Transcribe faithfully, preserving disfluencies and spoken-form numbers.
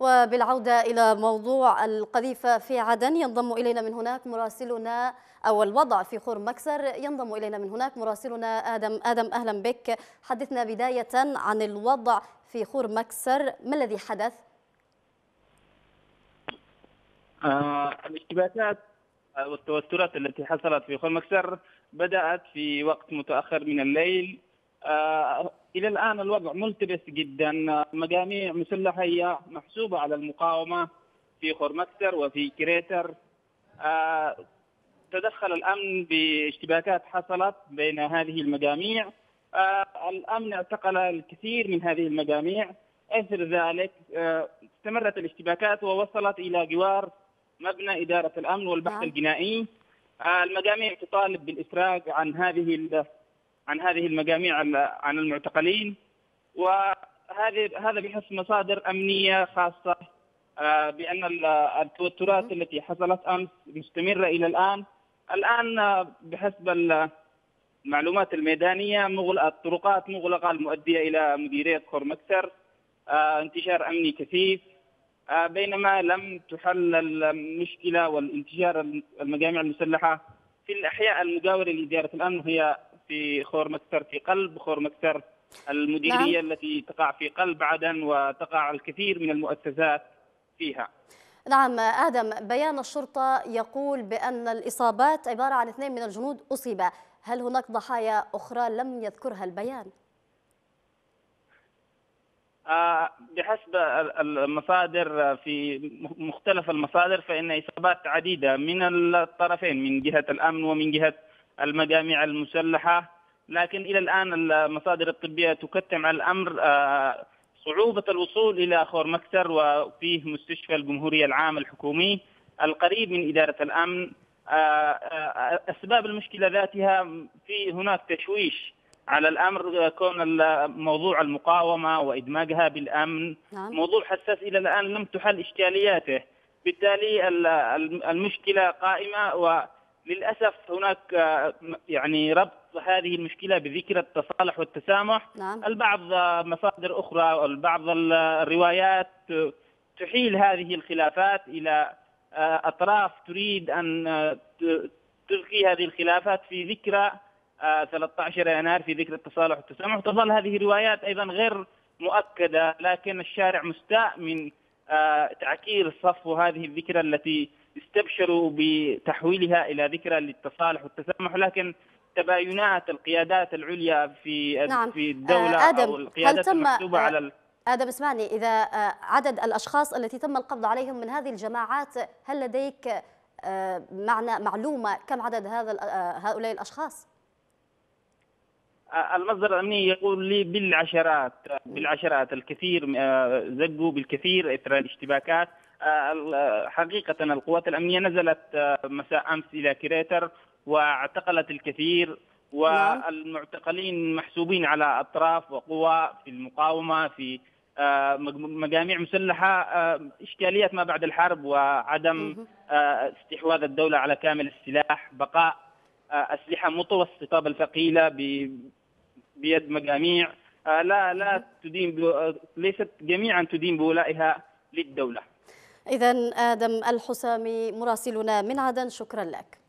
وبالعودة إلى موضوع القذيفة في عدن، ينضم إلينا من هناك مراسلنا، أو الوضع في خور مكسر، ينضم إلينا من هناك مراسلنا آدم. آدم أهلا بك، حدثنا بداية عن الوضع في خور مكسر، ما الذي حدث؟ آه الاشتباكات والتوترات التي حصلت في خور مكسر بدأت في وقت متأخر من الليل. آه إلى الآن الوضع ملتبس جدا، مجاميع مسلحة هي محسوبة على المقاومة في خور مكسر وفي كريتر. آه تدخل الأمن باشتباكات حصلت بين هذه المجاميع. آه الأمن اعتقل الكثير من هذه المجاميع. أثر ذلك آه استمرت الاشتباكات ووصلت إلى جوار مبنى إدارة الأمن والبحث نعم. الجنائي. آه المجاميع تطالب بالإفراج عن هذه عن هذه المجاميع عن المعتقلين، وهذا هذا بحسب مصادر أمنية خاصة آه بأن التوترات التي حصلت أمس مستمرة إلى الآن. الآن آه بحسب المعلومات الميدانية مغلق الطرقات مغلقة المؤدية إلى مديرية خور مكسر. آه انتشار أمني كثيف، آه بينما لم تحل المشكلة والانتشار المجاميع المسلحة في الأحياء المجاورة لإدارة الأمن، وهي في خور مكسر، في قلب خور مكسر المديرية نعم. التي تقع في قلب عدن وتقع الكثير من المؤسسات فيها. نعم آدم، بيان الشرطة يقول بأن الإصابات عبارة عن اثنين من الجنود أصيبا، هل هناك ضحايا أخرى لم يذكرها البيان؟ آه بحسب المصادر، في مختلف المصادر، فإن إصابات عديدة من الطرفين، من جهة الأمن ومن جهة المجاميع المسلحة، لكن إلى الآن المصادر الطبية تكتم على الأمر آه صعوبة الوصول إلى خور مكسر، وفيه مستشفى الجمهورية العام الحكومي القريب من إدارة الأمن. آه آه أسباب المشكلة ذاتها، في هناك تشويش على الأمر، كون موضوع المقاومة وإدماجها بالأمن نعم. موضوع حساس إلى الآن لم تحل إشكالياته، بالتالي المشكلة قائمة. وللأسف هناك يعني ربط هذه المشكلة بذكرى التصالح والتسامح. نعم. البعض مصادر أخرى والبعض الروايات تحيل هذه الخلافات إلى أطراف تريد أن تلقي هذه الخلافات في ذكرى ثلاثة عشر يناير، في ذكرى التصالح والتسامح. تظل هذه الروايات أيضا غير مؤكدة، لكن الشارع مستاء من تعكير صفو هذه الذكرى التي استبشروا بتحويلها إلى ذكرى للتصالح والتسامح، لكن تباينات القيادات العليا في نعم. في الدولة آدم، أو القيادات المحسوبة على ال... آدم اسمعني، إذا عدد الأشخاص التي تم القبض عليهم من هذه الجماعات، هل لديك معنى معلومة كم عدد هذا هؤلاء الأشخاص؟ المصدر الأمني يقول لي بالعشرات بالعشرات الكثير زقوا بالكثير إثر الاشتباكات. حقيقة القوات الأمنية نزلت مساء أمس إلى كريتر واعتقلت الكثير، والمعتقلين محسوبين على أطراف وقوى في المقاومة، في مجاميع مسلحة. إشكاليات ما بعد الحرب وعدم استحواذ الدولة على كامل السلاح، بقاء أسلحة متوسطة بل ثقيلة بيد مجاميع لا لا تدين، ليست جميعا تدين بولائها للدولة. إذن آدم الحسامي مراسلنا من عدن، شكرا لك.